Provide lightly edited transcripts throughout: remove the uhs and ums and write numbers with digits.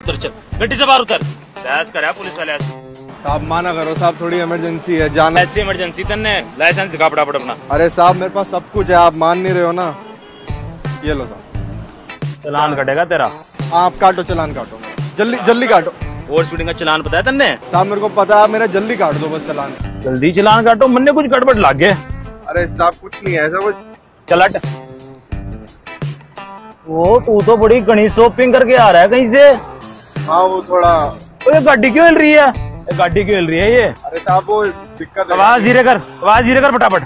उतर चल, गड्डी से बाहर उतर। बहस कर पुलिस वाले साहब माना करो साहब, थोड़ी इमरजेंसी है जाना। ऐसी इमरजेंसी तन्ने लाइसेंस दिखा फटाफट अपना। अरे साहब मेरे पास सब कुछ है, आप मान नहीं रहे हो ना। ये लो साहब। चालान कटेगा तेरा। आप काटो, चालान काटो, जल्दी जल्दी काटो। ओवर स्पीडिंग का चालान पता है तन्ने? साहब मेरे को पता है, मेरा जल्दी काट दो बस चालान। जल्दी चालान काटो, मन कुछ गड़बड़ लग गए। अरे साहब कुछ नहीं है ऐसा कुछ। चल हट। वो तू तो बड़ी घनी शॉपिंग करके आ रहा है कहीं से। हाँ वो थोड़ा। ये गाड़ी क्यों हिल रही है? ये गाड़ी क्यों हिल रही है ये? अरे साहब वो दिक्कत है। आवाज धीरे कर, आवाज धीरे कर फटाफट।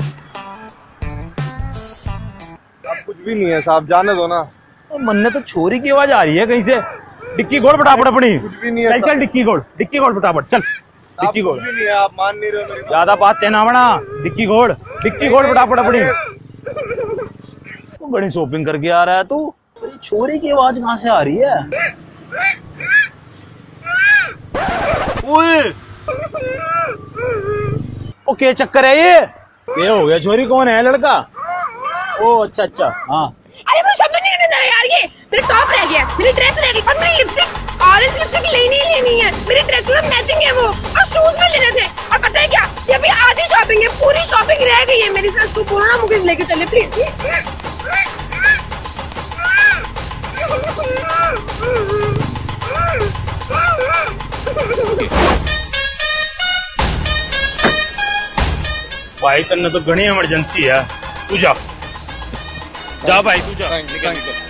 अब कुछ भी नहीं है साहब, जाने दो ना। मन ने तो छोरी की आवाज आ रही है कहीं से। डिक्की खोल फटाफट अपनी। कुछ भी नहीं है। चल डिक्की खोल फटाफट चल। डिक्की खोल। कुछ भी नहीं है, आप मान नहीं रहे हो मेरी बात। ज्यादा बात ना बना। डिक्की खोल फटाफट अपनी। तू बड़ी शॉपिंग करके आ रहा है तू। छोरी की आवाज कहाँ से आ रही है? ओके चक्कर है ये हो गया। छोरी कौन है? लड़का? ओ अच्छा हाँ। अरे मुझे शब्द नहीं करने दे रहा यार, ये मेरा टॉप रह गया, मेरी ड्रेस रह गई और मेरी लिपस्टिक, ऑरेंज लिपस्टिक लेनी है। मेरी ड्रेस के साथ मैचिंग है वो, और शूज भी लेने थे। और पता है क्या, ये अभी आधी शॉपिंग है, पूरी शॉपिंग रह गई है मेरी। से इसको बोलो ना मुझे लेके चले प्लीज। भाई तन्ने तो घनी इमरजेंसी है। तू जा भाई, तू जा। निकल।